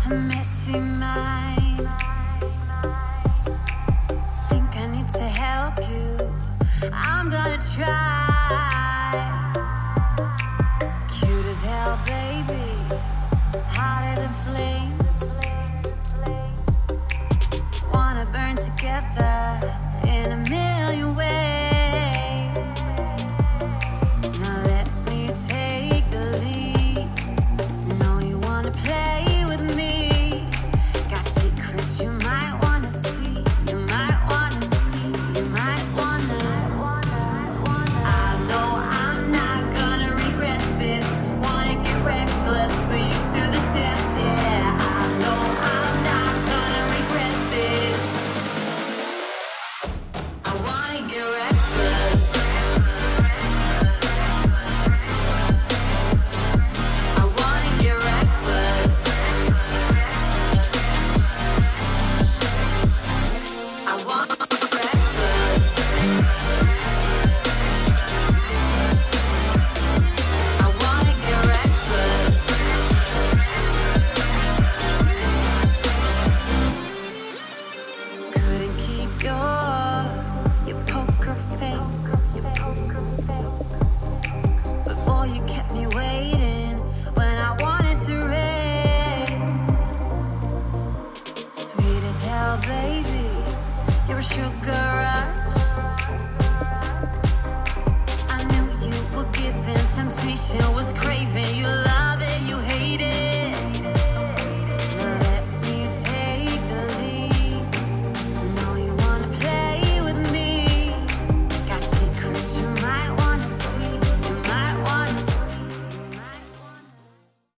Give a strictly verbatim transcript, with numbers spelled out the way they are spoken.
a messy mind. Think I need to help you, I'm gonna try. Cute as hell, baby, hotter than flames. Wanna burn together in a million ways. Now let me take the lead. Know you wanna play with me. Got secrets you might wanna see. You might wanna see. You might wanna. I know I'm not gonna regret this. Wanna get reckless, put you to the test, yeah. I know I'm not gonna regret this. I wanna get reckless. I wanna get reckless. I wanna get reckless. I wanna get reckless. Couldn't keep your your poker face. But boy, you kept me waiting when I wanted to race. Sweet as hell, baby, you're a sugar rush. I knew you were giving temptation, was craving your love.